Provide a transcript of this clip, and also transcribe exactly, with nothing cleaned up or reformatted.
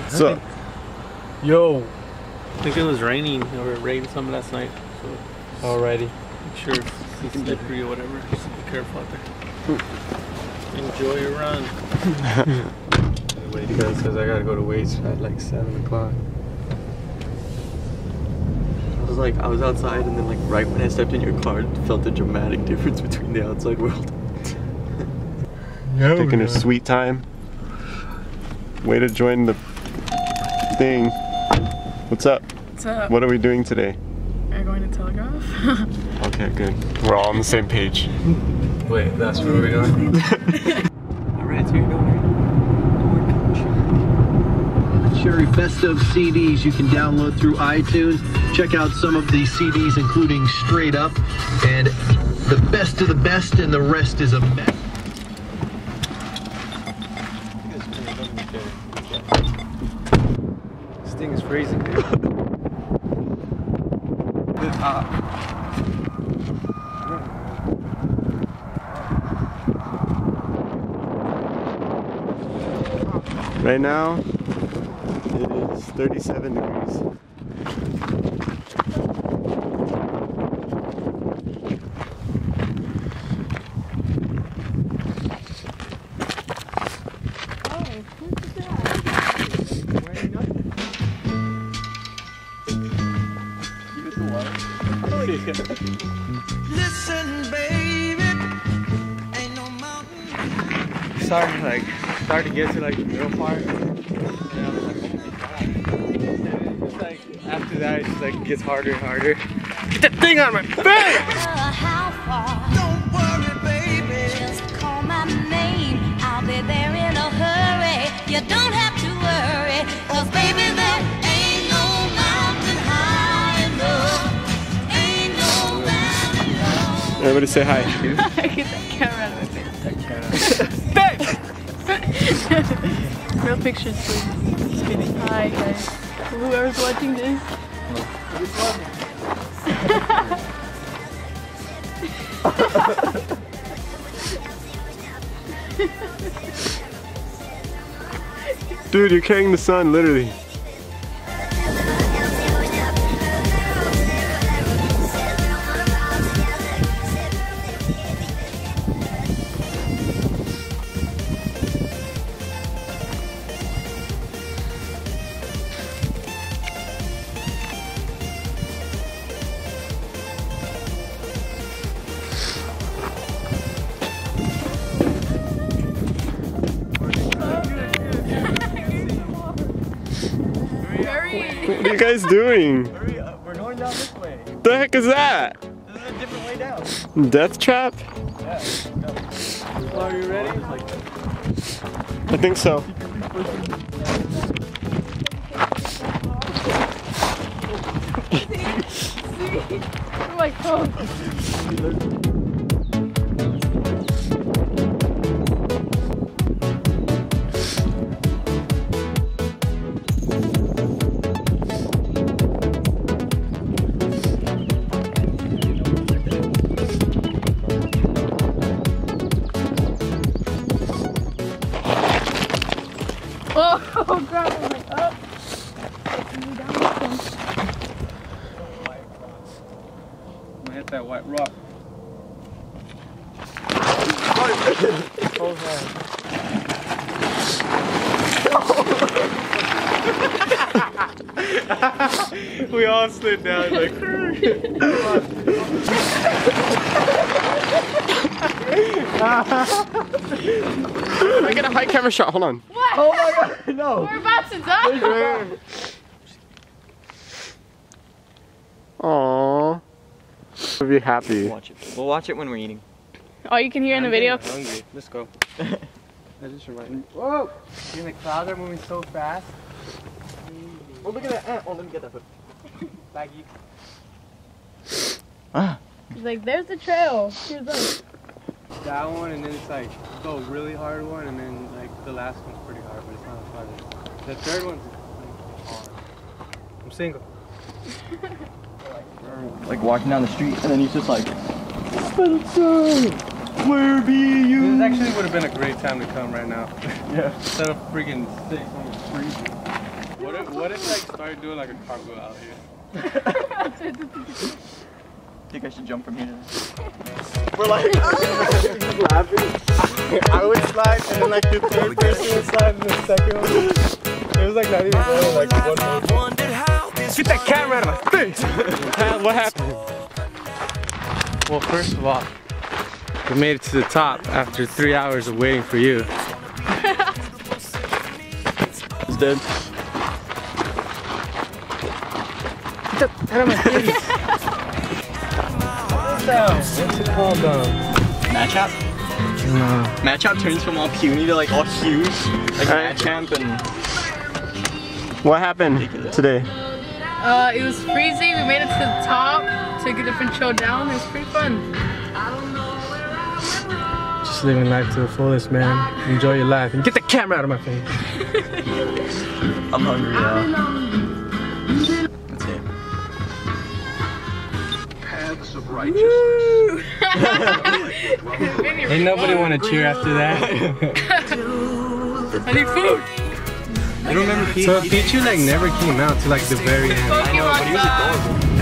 So, yo, I think it was raining or it rained some last night. So alrighty. make sure it's, it's slippery or whatever. Just be careful out there. Enjoy your run. Wait, guys, because I gotta go to weights at like seven o'clock. I was like, I was outside, and then like right when I stepped in your car, I felt the dramatic difference between the outside world. No, Taking no. a sweet time. Way to join the thing. What's up? What's up? What are we doing today? Are you going to Telegraph? Okay, good. We're all on the same page. Wait, that's what we're doing? Alright, so you're doing Cherry Best of C Ds you can download through iTunes. Check out some of the C Ds, including Straight Up and The Best of the Best, and the rest is a mess. This thing is freezing, dude. It's hot. Right now, it is thirty-seven degrees. Listen, baby, ain't no mountain. Starting like, starting to get to like the middle part. And I was like, oh my god. It's like, after that, it's just like, it gets harder and harder. Get that thing on my face! How far? Don't worry, baby. Just call my name. I'll be there in a hurry. You don't have to worry. Cause baby, there ain't no mountain high enough. Ain't no mountain low. Everybody say hi. I get that camera out of my face. Real pictures, please. Just kidding. Hi, guys. Whoever's watching this. Dude, you're carrying the sun, literally. What are you guys doing? Hurry up, we're going down this way. The heck is that? This is a different way down. Death trap? Yeah, no. Are you ready? I think so. Oh my god. Oh, oh crap, I'm like, up. Taking me down this one. I'm gonna hit that white rock. We all slid down like. I get a high camera shot. Hold on. What? Oh my god, no! We're about to die. Aww. I'll be happy. Watch it. We'll watch it when we're eating. All you can hear in the video. Hungry. Let's go. That just reminded me. Whoa! See, the clouds are moving so fast. Oh, look at that ant. Oh, let me get that foot. Baggy. Ah. He's like, there's the trail. Here's those. That one, and then it's like go really hard one, and then like the last one's pretty hard, but it's not as hard as the third one's like, hard. I'm single. Like walking down the street, and then he's just like, Spencer, where be you? This actually would have been a great time to come right now. Yeah. Instead of freaking six, almost freezing. What if, what if like started doing like a cartwheel out here? think I should jump from here. We're like laughing. I would slide and then like the third person would slide and the second one. It was like not even real, like one more. Get that camera out of my face! What happened? Well, first of all, we made it to the top after three hours of waiting for you. It's dead. Get that out of my face! What's it called though? Match out? No. Match out turns from all puny to like all huge. Like Alright. Matchamp and... What happened today? Uh, it was freezing. We made it to the top. Took a different show down. It was pretty fun. Just living life to the fullest, man. Enjoy your life and get the camera out of my face. I'm hungry now. That's it. Paths of righteousness. Ain't nobody want to cheer after that. I need food. I don't remember Pete. So Pichu like never came out to like the very end. I know, but he was adorable.